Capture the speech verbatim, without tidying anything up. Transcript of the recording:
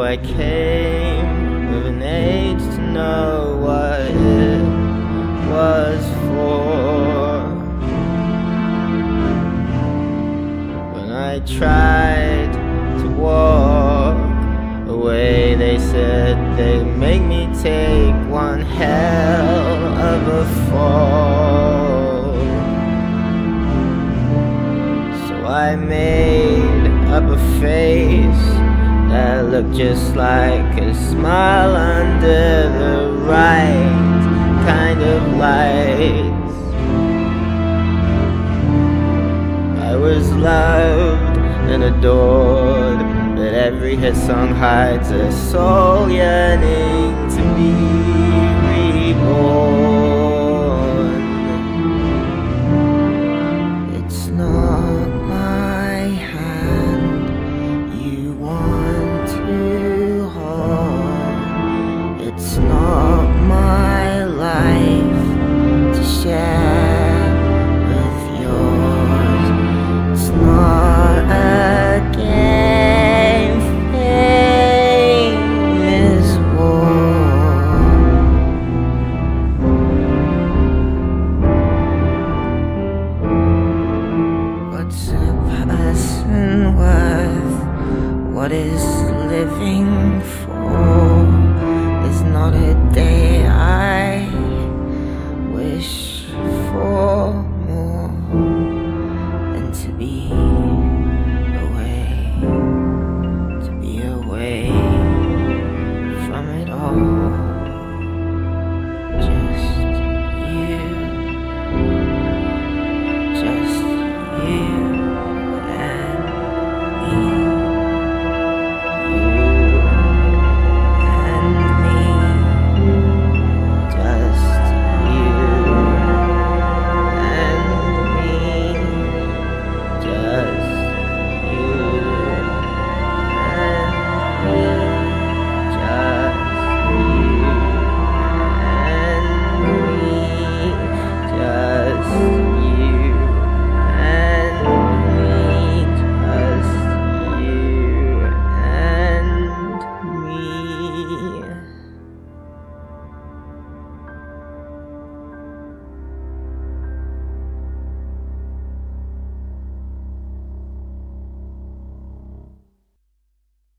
I came with an age to know what it was for. When I tried to walk away, they said they'd make me take one hell of a fall. So I made up a face that looked just like a smile under the right kind of lights. I was loved and adored, but every hit song hides a soul yearning to be reborn. It's not my hand you want to hold. It's